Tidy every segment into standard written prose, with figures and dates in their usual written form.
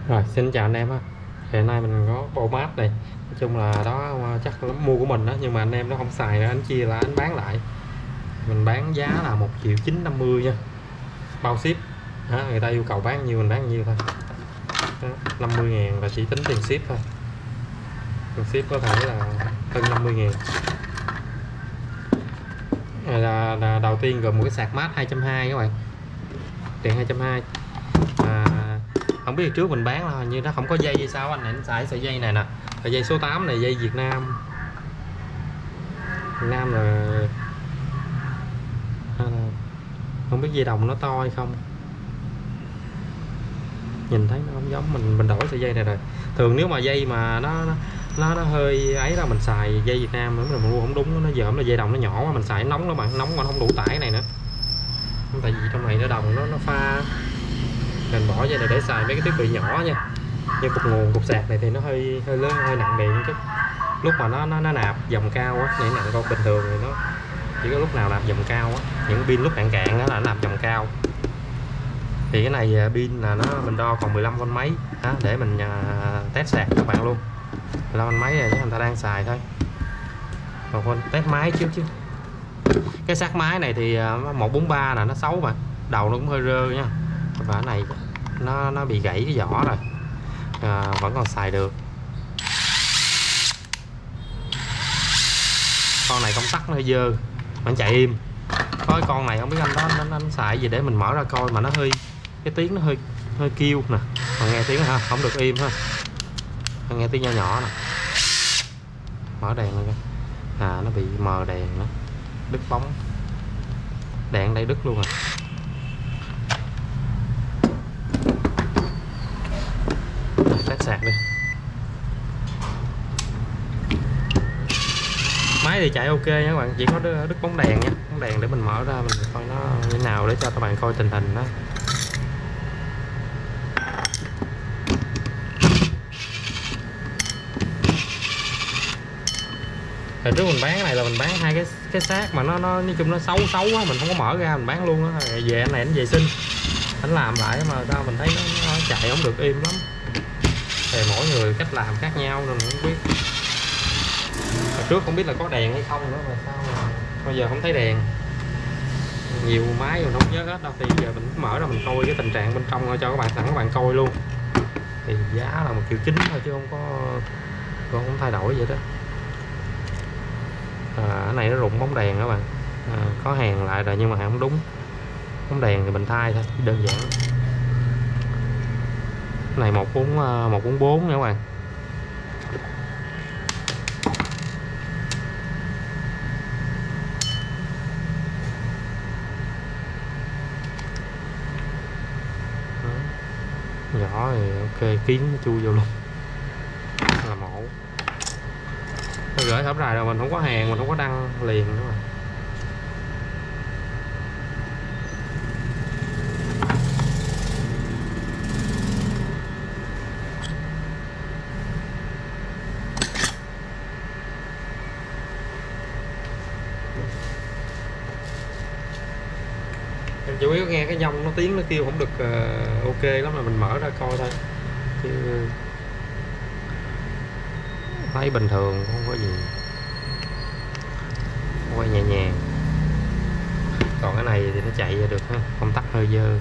Rồi, xin chào anh em ha. Hiện nay mình có bộ mát này. Nói chung là đó chắc là mua của mình đó, nhưng mà anh em nó không xài nữa, anh chia là anh bán lại. Mình bán giá là 1.950.000 nha. Bao ship. Đó, người ta yêu cầu bán nhiêu mình bán nhiêu thôi. Đó, 50.000 là chỉ tính tiền ship thôi. Tiền ship có thể là hơn 50.000. Là đầu tiên gồm một cái sạc mát 220 các bạn. Điện 220. Không biết trước mình bán là hình như nó không có dây hay sao anh xài sợi dây này nè, sợi dây số 8 này, dây Việt Nam. Việt Nam là không biết dây đồng nó to hay không, nhìn thấy nó không giống. Mình đổi sợi dây này rồi. Thường nếu mà dây mà nó hơi ấy là mình xài dây Việt Nam nữa, mình mua không đúng, nó dởm là dây đồng nó nhỏ quá, mình xài nóng đó bạn, nóng mà nó không đủ tải này nữa. Tại vì trong này nó đồng nó pha, mình bỏ dây này để xài mấy cái thiết bị nhỏ nha. Như cục nguồn, cục sạc này thì nó hơi lớn, hơi nặng điện chứ. Lúc mà nó nạp dòng cao á, những nặng con bình thường thì nó chỉ có lúc nào nạp dòng cao á, những pin lúc cạn cạn đó là nó nạp dòng cao. Thì cái này pin là mình đo còn 15V mấy đó, để mình test sạc các bạn luôn. 15V mấy rồi chứ người ta đang xài thôi. Còn quên test máy trước chứ. Cái sạc máy này thì 143 là nó xấu mà, đầu nó cũng hơi rơ nha. Và cái này nó bị gãy cái vỏ rồi, vẫn còn xài được. Con này công tắc nó hơi dơ, nó chạy im. Có cái con này không biết anh đó anh xài gì để mình mở ra coi mà nó hơi, cái tiếng nó hơi kêu nè, còn nghe tiếng ha, không được im ha, nghe tiếng nhỏ nhỏ nè. Mở đèn lên coi, nó bị mờ đèn nữa, đứt bóng đèn đây, đứt luôn rồi. Test sạc đi. Máy thì chạy ok nha các bạn, chỉ có đứt bóng đèn nha, bóng đèn để mình mở ra mình coi nó như thế nào để cho các bạn coi tình hình đó. Hồi trước mình bán cái này là mình bán hai cái xác mà nó nói chung nó xấu á, mình không có mở ra mình bán luôn á. Về anh này anh vệ sinh, anh làm lại mà sao mình thấy nó chạy không được im lắm. Thì mỗi người cách làm khác nhau nên mình không biết. Hồi trước không biết là có đèn hay không nữa mà sao mà bây giờ không thấy đèn. Nhiều máy mình không nhớ hết đâu, thì giờ mình mở ra mình coi cái tình trạng bên trong cho các bạn, sẵn các bạn coi luôn. Thì giá là 1.900.000 thôi chứ không thay đổi vậy đó. Cái này nó rụng bóng đèn các bạn, có hàng lại rồi nhưng mà hàng không đúng. Bóng đèn thì mình thay thôi, đơn giản. Cái này 144 nha các bạn. Nhỏ thì ok, kiến nó chui vô luôn là mổ. Nó gửi hộp rài rồi mình không có hàng, mình không có đăng liền nữa mà. Chủ yếu nghe cái nhông nó tiếng nó kêu không được ok lắm là mình mở ra coi thôi, chứ thấy bình thường không có gì, quay nhẹ nhàng. Còn cái này thì nó chạy ra được ha, công tắc hơi dơ.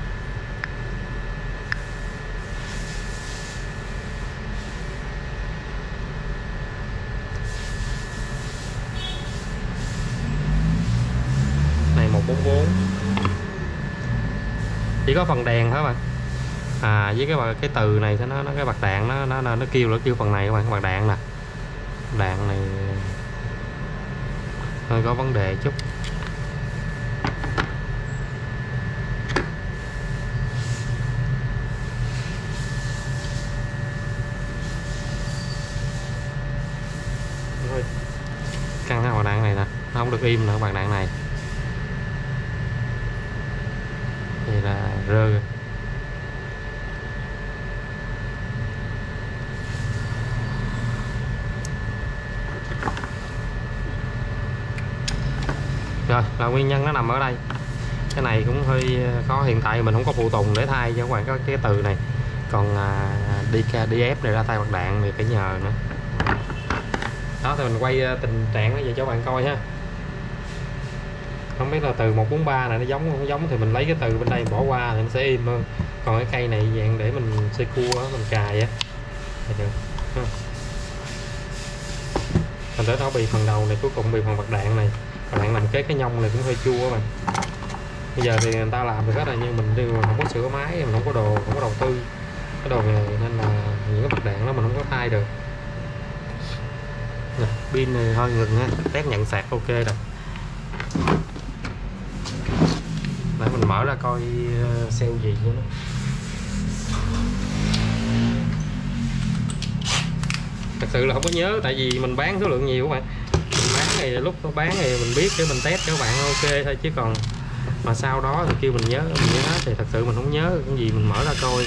Này 144, chỉ có phần đèn thôi các bạn. Với cái từ này nó cái bạc đạn nó kêu phần này các bạn, cái bạc đạn nè, đạn này hơi có vấn đề chút. Căng cái bạc đạn này nè, nó không được im nữa, bạc đạn này thì là rơ rồi. Rồi là nguyên nhân nó nằm ở đây. Cái này cũng hơi khó, hiện tại mình không có phụ tùng để thay cho các bạn. Có cái từ này Còn đi ép này ra tay bạc đạn thì phải nhờ nữa. Đó thì mình quay tình trạng nó về cho bạn coi ha. Không biết là từ 143 này nó giống không giống thì mình lấy cái từ bên đây bỏ qua thì nó sẽ im hơn. Còn cái cây này dạng để mình xây cua mình cài á được. Thành tới nó bị phần đầu này, cuối cùng bị phần bạc đạn này. Bạc đạn nằm kế cái nhông này cũng hơi chua mà. Bây giờ thì người ta làm được hết rồi nhưng mình không có sửa máy, mình không có đồ, không có đầu tư cái đồ nghề nên là những cái bạc đạn đó mình không có thay được. Nè, pin này thôi ngừng nha, test nhận sạc ok rồi. Để mình mở ra coi sale gì nữa. Thật sự là không có nhớ tại vì mình bán số lượng nhiều các bạn. Mình bán thì lúc nó bán thì mình biết để mình test cho các bạn ok thôi, chứ còn mà sau đó thì kêu mình nhớ hết thì thật sự mình không nhớ cái gì, mình mở ra coi.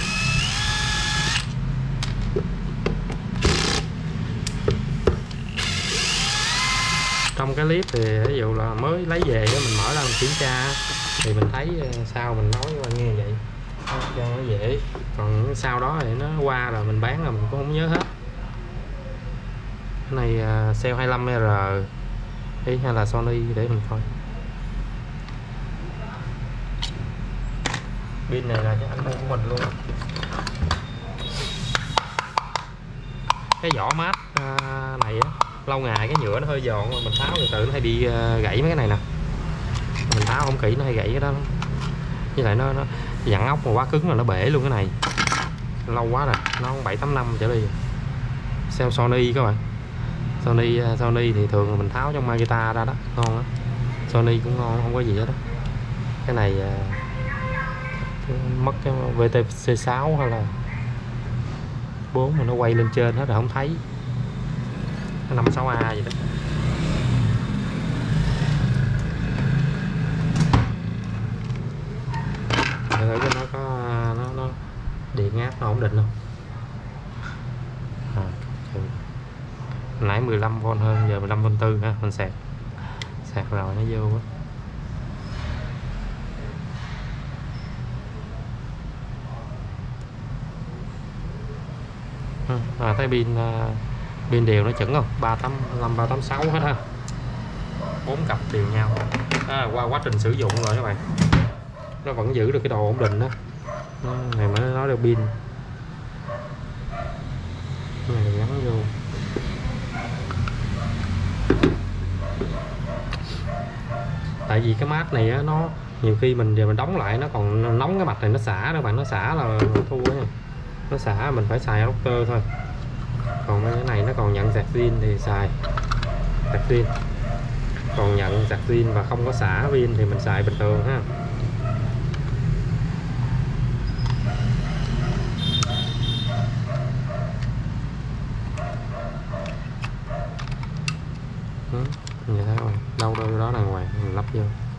Trong cái clip thì ví dụ là mới lấy về mình mở ra mình kiểm tra thì mình thấy sao mình nói qua nghe vậy cho nó dễ, còn sau đó thì nó qua rồi mình bán là mình cũng không nhớ hết. Cái này Cell 25R đi hay là Sony để mình coi. Pin này là cái anh mua của mình luôn. Cái vỏ mát này á, lâu ngày cái nhựa nó hơi giòn mà mình tháo từ từ nó hay bị gãy mấy cái này nè. Mình tháo không kỹ nó hay gãy cái đó. Với lại nó dặn ốc mà quá cứng là nó bể luôn cái này. Lâu quá rồi, nó 7-8 năm trở đi. Cell Sony các bạn. Sony thì thường là mình tháo trong Makita ra đó, ngon đó. Sony cũng ngon, không có gì hết đó. Cái này mất cái VTC6 hay là 4 mà nó quay lên trên hết rồi không thấy. 56A vậy đó. Thử cho nó có nó điện áp nó ổn định không. Nãy 15V hơn, giờ 15V4 ha, mình sạc rồi nó vô á. Thấy pin đều nó chuẩn không, 385 386 hết ha, 4 cặp đều nhau. Qua quá trình sử dụng rồi các bạn, nó vẫn giữ được cái độ ổn định đó. Này mới nói được pin này gắn vô. Tại vì cái mát này á, nó nhiều khi mình đóng lại nó còn nóng cái mặt này, nó xả đó bạn, nó xả là thua nha. Nó xả mình phải xài adapter thôi. Còn cái này nó còn nhận sạc zin thì xài sạc zin, còn nhận sạc zin và không có xả pin thì mình xài bình thường ha. Như thế rồi, đâu đó đàng hoàng mình lắp vô.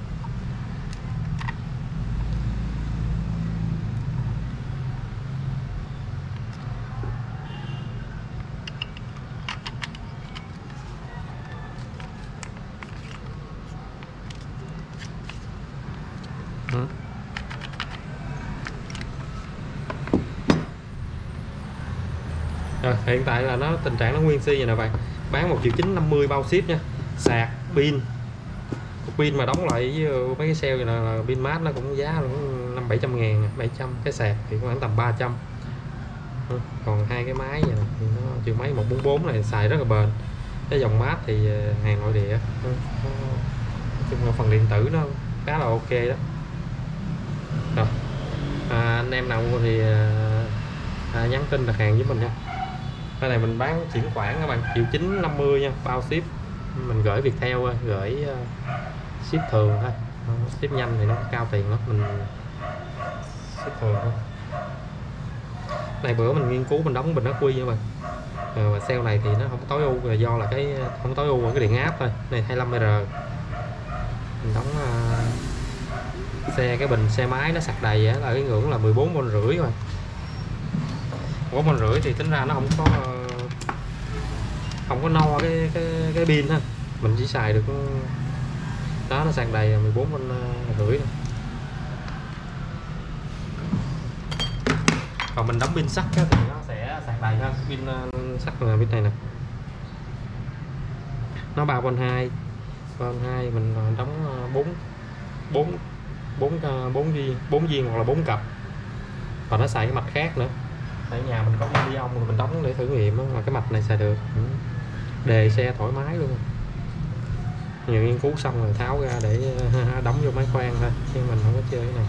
Rồi, hiện tại là tình trạng nó nguyên si vậy nè bạn, bán 1.950.000 bao ship nha. Sạc pin, pin mà đóng lại với mấy cái sale này là pin mát nó cũng giá cũng 500-700 ngàn, 700, cái sạc thì khoảng tầm 300. Còn hai cái máy vậy thì nó chiều máy 144 này xài rất là bền. Cái dòng mát thì hàng nội địa, chung là phần điện tử nó khá là ok đó. Rồi anh em nào mua thì nhắn tin đặt hàng với mình nha. Cái này mình bán chuyển khoản các bạn, 1.950.000 nha, bao ship. Mình gửi Viettel, gửi ship thường thôi, ship nhanh thì nó cao tiền lắm, mình ship thường thôi. Này bữa mình nghiên cứu mình đóng bình ắc quy nha bạn. Và sale này thì nó không tối ưu là do là cái không tối ưu là cái điện áp thôi. Này 25R mình đóng cái bình xe máy nó sạc đầy á, là cái ngưỡng là 14V rưỡi rồi. 14V rưỡi thì tính ra nó không có no cái pin ha, mình chỉ xài được đó, nó sạc đầy 14V rưỡi. Còn mình đóng pin sắt thì nó sẽ sạc đầy hơn. Pin sắt là pin này nè, nó 3.2 mình đóng 4 viên hoặc là 4 cặp, và nó xài cái mạch khác nữa. Ở nhà mình có con đi ông thì mình đóng để thử nghiệm đó, mà cái mạch này xài được, đề xe thoải mái luôn. Nhiều nghiên cứu xong rồi tháo ra để đóng vô máy khoan thôi, chứ mình không có chơi cái này.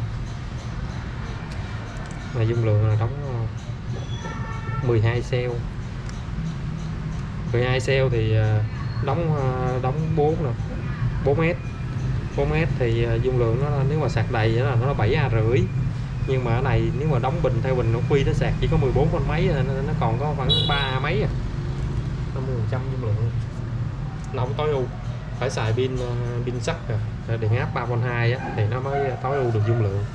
Mà dung lượng là đóng 12 cell. 12 cell thì đóng 4 nè, 4S. 4S thì dung lượng nó, nếu mà sạc đầy nó 7A5. Nhưng mà cái này nếu mà đóng bình theo bình nó quy nó sạc chỉ có 14 mấy, nó còn có khoảng 3 mấy à, 50% dung lượng. Nó không tối ưu, phải xài pin sắt rồi điện áp 3.2 á thì nó mới tối ưu được dung lượng.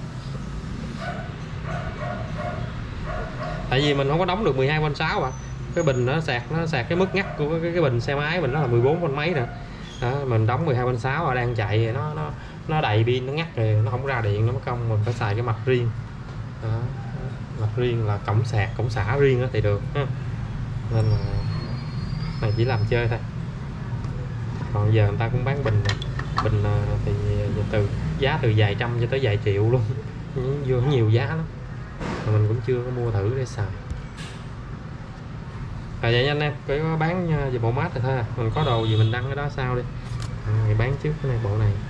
Tại vì mình không có đóng được 12.6 à. Cái bình nó sạc cái mức ngắt của cái bình xe máy mình nó là 14 mấy nè. Đó, mình đóng 12.6 và đang chạy nó đầy pin, nó ngắt rồi nó không ra điện, nó mất công. Mình phải xài cái mạch riêng. Đó, mạch riêng là cổng sạc cổng xả riêng đó thì được ha. Nên là này chỉ làm chơi thôi. Còn giờ người ta cũng bán bình thì giá từ vài trăm cho tới vài triệu luôn. Vô nhiều giá lắm mà mình cũng chưa có mua thử để xài. Rồi vậy nha anh em, cái bán về bộ mát này thôi à. Mình có đồ gì mình đăng cái đó sau đi. Mình bán trước cái này, bộ này